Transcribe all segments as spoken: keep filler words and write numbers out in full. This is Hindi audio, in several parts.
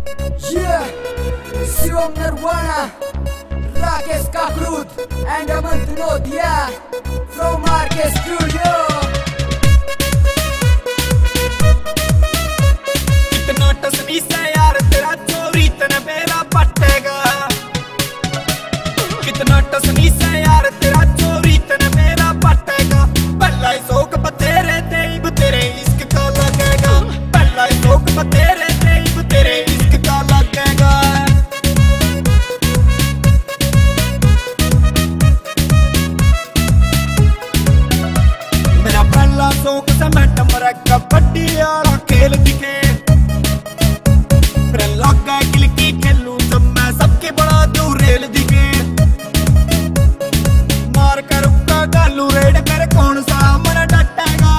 Yeah, Shivam Nirvana, Rakesh Kakrut, and Aman Dinodia from R K Studio. कितना टसनी से यार तेरा चोरी तने मेरा पटेगा। कितना टसनी से यार तेरा चोरी तने मेरा पटेगा। पहला ही शौक बतेरे तेब तेरे इश्क का लगेगा। पहला ही शौक बतेरे तेब तेरे इश्क का लगेगा। मेरा पहला शौक से मैं टमरा कबड्डी वाला खेल दिखे। फिर लगा गिल की खेलूं जब मैं सबके बड़ा दूं रेल दिखे। मार कर रुका गालू रेड कर कौन सा मन डटेगा।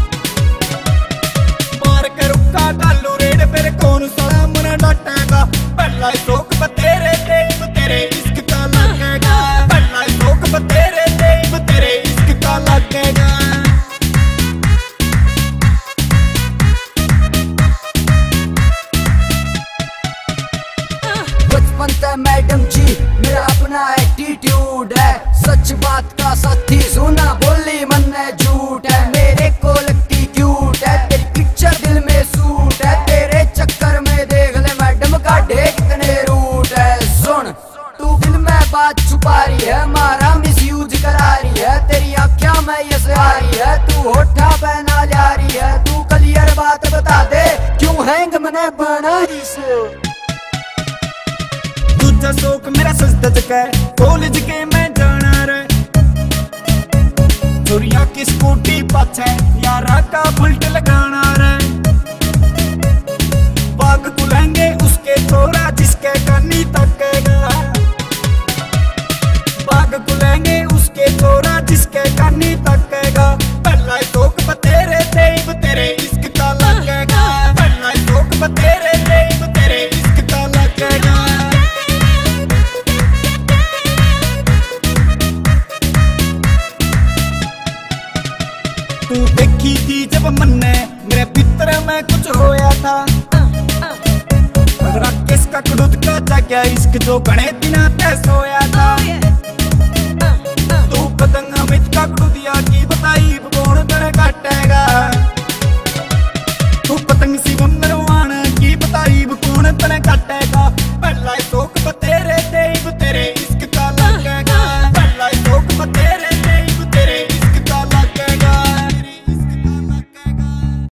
मार कर रुका गालू रेड फिर कौन सा मन डटेगा। पहला ही शौक बतेरे तेब तेरे इश्क का लगेगा। पहला ही शौक बतेरे तेब तेरे इश्क का लगेगा। बचपन से मैडम जी मेरा अपना एटीट्यूड है। सच बात का साथी सुना बोली मन में झूठ है। मेरे को लगती क्यूट है तेरी पिक्चर दिल में सूट है। तेरे चक्कर में देख ले मैडम का ढेर कितने रूट है। सुन तू दिल में बात छुपा रही है, मारा मिस यूज करा रही है। तेरी आँखों में ये आ रही है, तू होठा पहना जा रही है। तू क्लियर बात बता दे क्यों हैंग मने बना रही से। दूजा शौक मेरा सस्ता चका है, कॉलेज के मैं जाना रे। चोरिया की स्कूटी पाछे यारा का बुलट लगाना रे। बाग कुलेंगे उसके छोरा जिसके कन्नी तकेगा। बाग कुलेंगे उसके छोरा जिसके कन्नी तकेगा। पहला ही शौक बतेरे तेब तेरे इश्क का लगेगा। पहला ही शौक बतेरे तेब तेरे इश्क का लगेगा। तू देखी थी जब मन्ने मेरे भीतर में कुछ होया था। राकेश का खुद का जाग्या इश्क जो गणे दिना ते सोया था। तू पतंग अमित का दिया की बताई कौन तेरे काटेगा।